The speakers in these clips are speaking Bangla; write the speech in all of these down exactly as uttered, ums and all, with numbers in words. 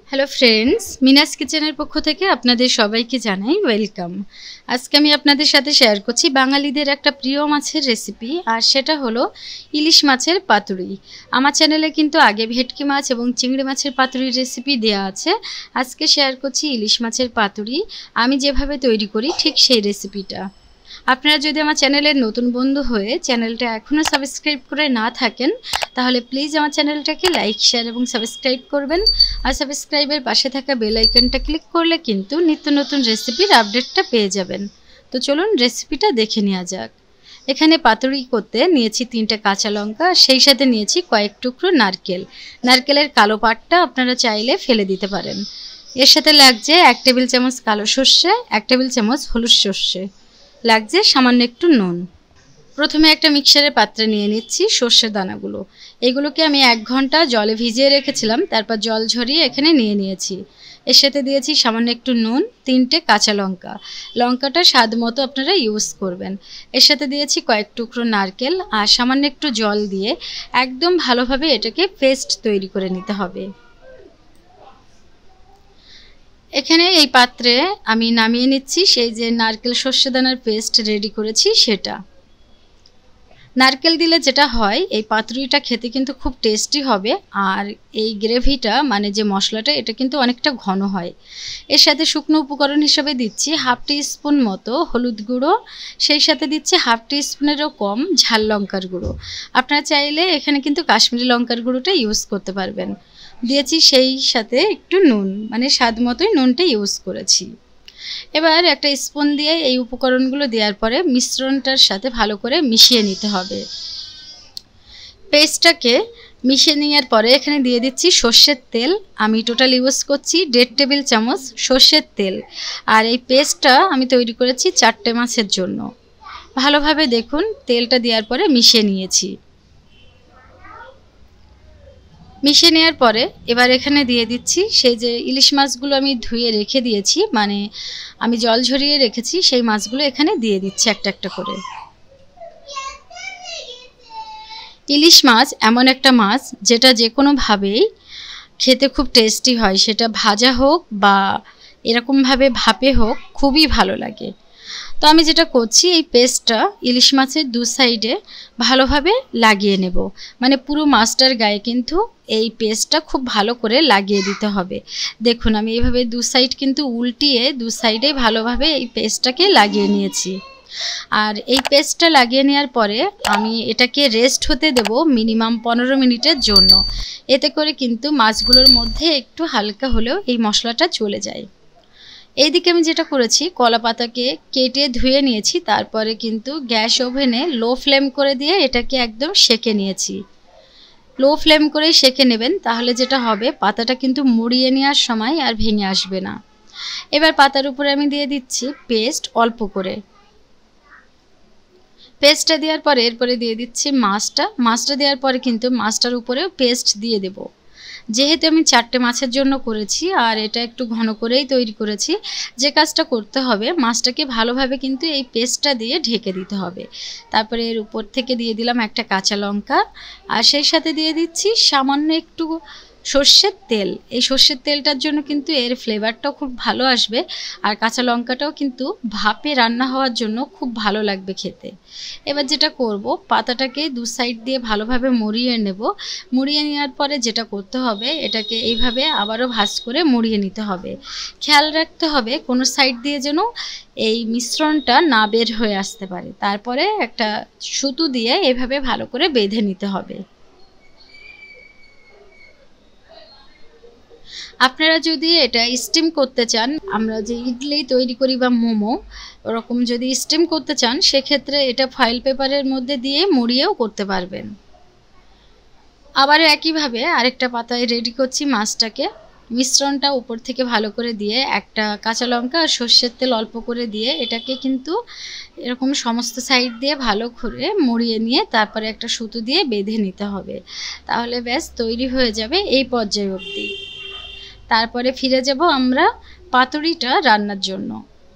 হ্যালো ফ্রেন্ডস, মিনাস কিচেনের পক্ষ থেকে আপনাদের সবাইকে জানাই ওয়েলকাম। আজকে আমি আপনাদের সাথে শেয়ার করছি বাঙালিদের একটা প্রিয় মাছের রেসিপি, আর সেটা হলো ইলিশ মাছের পাতুরি। আমার চ্যানেলে কিন্তু আগে ভেটকি মাছ এবং চিংড়ি মাছের পাতুরির রেসিপি দেওয়া আছে। আজকে শেয়ার করছি ইলিশ মাছের পাতুরি আমি যেভাবে তৈরি করি ঠিক সেই রেসিপিটা। আপনারা যদি আমার চ্যানেলের নতুন বন্ধু হয়ে চ্যানেলটা এখনও সাবস্ক্রাইব করে না থাকেন তাহলে প্লিজ আমার চ্যানেলটাকে লাইক শেয়ার এবং সাবস্ক্রাইব করবেন। আর সাবস্ক্রাইবের পাশে থাকা বেল আইকনটা ক্লিক করলে কিন্তু নিত্য নতুন রেসিপির আপডেটটা পেয়ে যাবেন। তো চলুন রেসিপিটা দেখে নেওয়া যাক। এখানে পাতুরি করতে নিয়েছি তিনটে কাঁচা লঙ্কা, সেই সাথে নিয়েছি কয়েক টুকরো নারকেল। নারকেলের কালো পাটটা আপনারা চাইলে ফেলে দিতে পারেন। এর সাথে লাগছে এক টেবিল চামচ কালো সর্ষে, এক টেবিল চামচ হলুদ সর্ষে, লাগছে সামান্য একটু নুন। প্রথমে একটা মিক্সারের পাত্রে নিয়ে নিচ্ছি সর্ষের দানাগুলো। এগুলোকে আমি এক ঘন্টা জলে ভিজিয়ে রেখেছিলাম, তারপর জল ঝরিয়ে এখানে নিয়ে নিয়েছি। এর সাথে দিয়েছি সামান্য একটু নুন, তিনটে কাঁচা লঙ্কা, লঙ্কাটা স্বাদ মতো আপনারা ইউজ করবেন। এর সাথে দিয়েছি কয়েক টুকরো নারকেল আর সামান্য একটু জল দিয়ে একদম ভালোভাবে এটাকে পেস্ট তৈরি করে নিতে হবে। এখানে এই পাত্রে আমি নামিয়ে নিচ্ছি সেই যে নারকেল সর্ষে দানার পেস্ট রেডি করেছি সেটা। নারকেল দিলে যেটা হয় এই পাতুরিটা খেতে কিন্তু খুব টেস্টি হবে, আর এই গ্রেভিটা মানে যে মশলাটা এটা কিন্তু অনেকটা ঘন হয়। এর সাথে শুকনো উপকরণ হিসেবে দিচ্ছি হাফ টি স্পুন মতো হলুদ গুঁড়ো, সেই সাথে দিচ্ছি হাফ টি স্পুনেরও কম ঝাল লঙ্কার গুঁড়ো। আপনারা চাইলে এখানে কিন্তু কাশ্মীরি লঙ্কার গুঁড়োটা ইউজ করতে পারবেন। দিয়েছি সেই সাথে একটু নুন, মানে স্বাদ মতোই নুনটা ইউজ করেছি। এবার একটা স্পুন দিয়ে এই উপকরণগুলো দেওয়ার পরে মিশ্রণটার সাথে ভালো করে মিশিয়ে নিতে হবে। পেস্টটাকে মিশিয়ে নেওয়ার পরে এখানে দিয়ে দিচ্ছি সর্ষের তেল। আমি টোটাল ইউজ করছি দেড় টেবিল চামচ সর্ষের তেল, আর এই পেস্টটা আমি তৈরি করেছি চারটে মাছের জন্য। ভালোভাবে দেখুন তেলটা দেওয়ার পরে মিশিয়ে নিয়েছি। মিশিয়ে নেওয়ার পরে এবার এখানে দিয়ে দিচ্ছি সেই যে ইলিশ মাছগুলো আমি ধুয়ে রেখে দিয়েছি, মানে আমি জল ঝরিয়ে রেখেছি সেই মাছগুলো এখানে দিয়ে দিচ্ছি একটা একটা করে। ইলিশ মাছ এমন একটা মাছ যেটা যে কোনোভাবেই খেতে খুব টেস্টি হয়, সেটা ভাজা হোক বা এরকমভাবে ভাপে হোক খুবই ভালো লাগে। তো আমি যেটা করছি এই পেস্টটা ইলিশ মাছের দু সাইডে ভালোভাবে লাগিয়ে নেব, মানে পুরো মাছটার গায়ে কিন্তু এই পেস্টটা খুব ভালো করে লাগিয়ে দিতে হবে। দেখুন আমি এইভাবে দু সাইড কিন্তু উল্টিয়ে দু সাইডে ভালোভাবে এই পেস্টটাকে লাগিয়ে নিয়েছি। আর এই পেস্টটা লাগিয়ে নেওয়ার পরে আমি এটাকে রেস্ট হতে দেব মিনিমাম পনেরো মিনিটের জন্য। এতে করে কিন্তু মাছগুলোর মধ্যে একটু হালকা হলেও এই মশলাটা চলে যায়। এইদিকে আমি যেটা করেছি কলা পাতাকে কেটে ধুয়ে নিয়েছি, তারপরে কিন্তু গ্যাস ওভেনে লো ফ্লেম করে দিয়ে এটাকে একদম সেঁকে নিয়েছি। লো ফ্লেম করেই সেঁকে নেবেন, তাহলে যেটা হবে পাতাটা কিন্তু মুড়িয়ে নেওয়ার সময় আর ভেঙে আসবে না। এবার পাতার উপরে আমি দিয়ে দিচ্ছি পেস্ট অল্প করে। পেস্টটা দেওয়ার পরে এরপরে দিয়ে দিচ্ছি মাছটা। মাছটা দেওয়ার পরে কিন্তু মাছটার উপরেও পেস্ট দিয়ে দেব। যেহেতু আমি চারটে মাছের জন্য করেছি আর এটা একটু ঘন করেই তৈরি করেছি, যে কাজটা করতে হবে মাছটাকে ভালোভাবে কিন্তু এই পেস্টটা দিয়ে ঢেকে দিতে হবে। তারপরে এর উপর থেকে দিয়ে দিলাম একটা কাঁচা লঙ্কা, আর সেই সাথে দিয়ে দিচ্ছি সামান্য একটু সর্ষের তেল। এই সর্ষের তেলটার জন্য কিন্তু এর ফ্লেভারটাও খুব ভালো আসবে, আর কাঁচা লঙ্কাটাও কিন্তু ভাপে রান্না হওয়ার জন্য খুব ভালো লাগবে খেতে। এবার যেটা করব পাতাটাকে দু সাইড দিয়ে ভালোভাবে মুড়িয়ে নেব। মুড়িয়ে নেওয়ার পরে যেটা করতে হবে এটাকে এইভাবে আবারও ভাঁজ করে মুড়িয়ে নিতে হবে। খেয়াল রাখতে হবে কোনো সাইড দিয়ে যেন এই মিশ্রণটা না বের হয়ে আসতে পারে। তারপরে একটা সুতো দিয়ে এইভাবে ভালো করে বেঁধে নিতে হবে। আপনারা যদি এটা স্টিম করতে চান, আমরা যে ইডলি তৈরি করি বা মোমো ওরকম যদি স্টিম করতে চান সেক্ষেত্রে এটা ফয়েল পেপারের মধ্যে দিয়ে মুড়িয়েও করতে পারবেন। আবার একইভাবে আরেকটা পাতায় রেডি করছি মাছটাকে। মিশ্রণটা উপর থেকে ভালো করে দিয়ে একটা কাঁচা লঙ্কা আর সর্ষের তেল অল্প করে দিয়ে এটাকে কিন্তু এরকম সমস্ত সাইড দিয়ে ভালো করে মুড়িয়ে নিয়ে তারপরে একটা সুতো দিয়ে বেঁধে নিতে হবে। তাহলে ব্যাস তৈরি হয়ে যাবে এই পর্যায়ে অবধি। তারপরে ফিরে যাব আমরা পাতুরিটা রান্নার জন্য।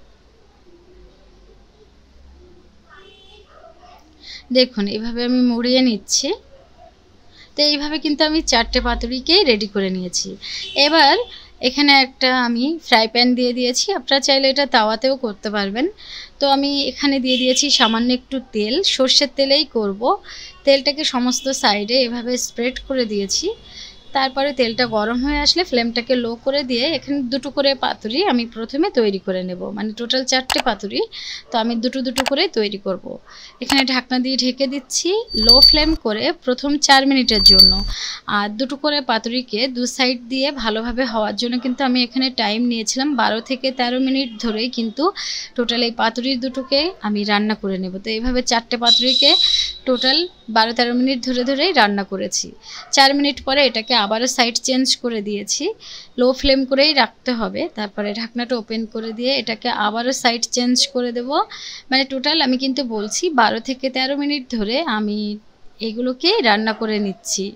দেখুন এইভাবে আমি মুড়িয়ে নিচ্ছি। তো এইভাবে কিন্তু আমি চারটে পাতুরিকেই রেডি করে নিয়েছি। এবার এখানে একটা আমি ফ্রাই প্যান দিয়ে দিয়েছি, আপনারা চাইলে এটা তাওয়াতেও করতে পারবেন। তো আমি এখানে দিয়ে দিয়েছি সামান্য একটু তেল, সর্ষের তেলেই করব। তেলটাকে সমস্ত সাইডে এভাবে স্প্রেড করে দিয়েছি। তারপরে তেলটা গরম হয়ে আসলে ফ্লেমটাকে লো করে দিয়ে এখানে দুটো করে পাতুরি আমি প্রথমে তৈরি করে নেব, মানে টোটাল চারটে পাতুরি, তো আমি দুটো দুটো করে তৈরি করব। এখানে ঢাকনা দিয়ে ঢেকে দিচ্ছি লো ফ্লেম করে প্রথম চার মিনিটের জন্য। আর দুটো করে পাতুরিকে দু সাইড দিয়ে ভালোভাবে হওয়ার জন্য কিন্তু আমি এখানে টাইম নিয়েছিলাম বারো থেকে তেরো মিনিট ধরেই কিন্তু টোটাল এই পাতুরির দুটোকে আমি রান্না করে নেব। তো এইভাবে চারটে পাতুরিকে টোটাল বারো তেরো মিনিট ধরে ধরেই রান্না করেছি। চার মিনিট পরে এটাকে আবারও সাইড চেঞ্জ করে দিয়েছি, লো ফ্লেম করেই রাখতে হবে। তারপরে ঢাকনাটা ওপেন করে দিয়ে এটাকে আবারও সাইড চেঞ্জ করে দেব। মানে টোটাল আমি কিন্তু বলছি বারো থেকে তেরো মিনিট ধরে আমি এগুলোকে রান্না করে নিচ্ছি।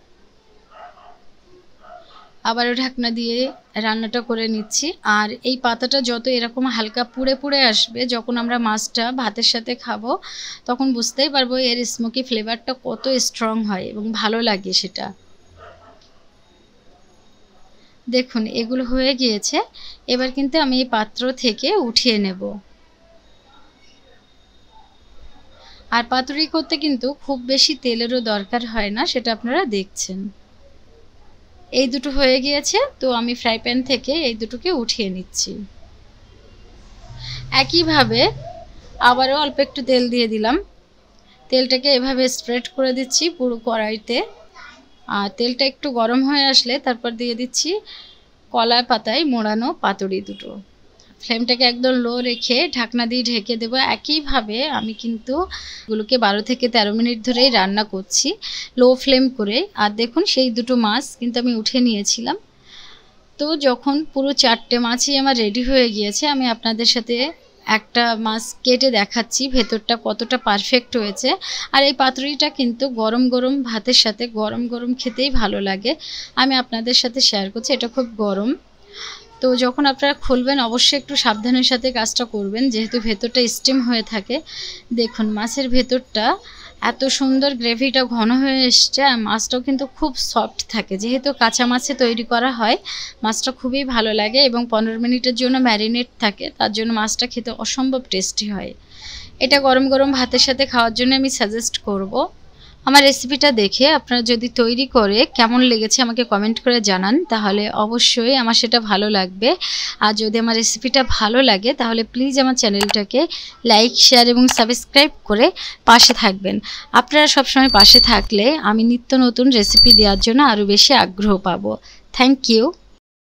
আবারও ঢাকনা দিয়ে রান্নাটা করে নিচ্ছি। আর এই পাতাটা যত এরকম হালকা পুড়ে পুড়ে আসবে, যখন আমরা মাছটা ভাতের সাথে খাবো তখন বুঝতেই পারবো এর স্মোকি ফ্লেভারটা কত স্ট্রং হয় এবং ভালো লাগে সেটা। দেখুন এগুলো হয়ে গিয়েছে, এবার কিন্তু আমি এই পাত্র থেকে উঠিয়ে নেব। আর পাতুরি করতে কিন্তু খুব বেশি তেলেরও দরকার হয় না, সেটা আপনারা দেখছেন। এই দুটো হয়ে গিয়েছে, তো আমি ফ্রাই প্যান থেকে এই দুটোকে উঠিয়ে নিচ্ছি। একইভাবে আবারও অল্প একটু তেল দিয়ে দিলাম, তেলটাকে এভাবে স্প্রেড করে দিচ্ছি পুরো কড়াইতে। আর তেলটা একটু গরম হয়ে আসলে তারপর দিয়ে দিচ্ছি কলা পাতায় মোড়ানো পাতুরি দুটো। ফ্লেমটাকে একদম লো রেখে ঢাকনা দিয়ে ঢেকে দেবো। একইভাবে আমি কিন্তু এগুলোকে বারো থেকে তেরো মিনিট ধরেই রান্না করছি লো ফ্লেম করে। আর দেখুন সেই দুটো মাছ কিন্তু আমি উঠে নিয়েছিলাম। তো যখন পুরো চারটে মাছই আমার রেডি হয়ে গিয়েছে, আমি আপনাদের সাথে একটা মাছ কেটে দেখাচ্ছি ভেতরটা কতটা পারফেক্ট হয়েছে। আর এই পাতুরিটা কিন্তু গরম গরম ভাতের সাথে গরম গরম খেতেই ভালো লাগে। আমি আপনাদের সাথে শেয়ার করছি, এটা খুব গরম। তো যখন আপনারা খুলবেন অবশ্যই একটু সাবধানের সাথে কাজটা করবেন, যেহেতু ভেতরটা স্টিম হয়ে থাকে। দেখুন মাছের ভেতরটা এত সুন্দর, গ্রেভিটা ঘন হয়ে এসছে। আর মাছটাও কিন্তু খুব সফট থাকে, যেহেতু কাঁচা মাছে তৈরি করা হয়। মাছটা খুবই ভালো লাগে এবং পনেরো মিনিটের জন্য ম্যারিনেট থাকে, তার জন্য মাছটা খেতে অসম্ভব টেস্টি হয়। এটা গরম গরম ভাতের সাথে খাওয়ার জন্য আমি সাজেস্ট করব। আমার রেসিপিটা দেখে আপনারা যদি তৈরি করে কেমন লেগেছে আমাকে কমেন্ট করে জানান, তাহলে অবশ্যই আমার সেটা ভালো লাগবে। আর যদি আমার রেসিপিটা ভালো লাগে তাহলে প্লিজ আমার চ্যানেলটাকে লাইক, শেয়ার এবং সাবস্ক্রাইব করে পাশে থাকবেন। আপনারা সবসময় পাশে থাকলে আমি নিত্য নতুন রেসিপি দেওয়ার জন্য আরও বেশি আগ্রহ পাবো। Thank you.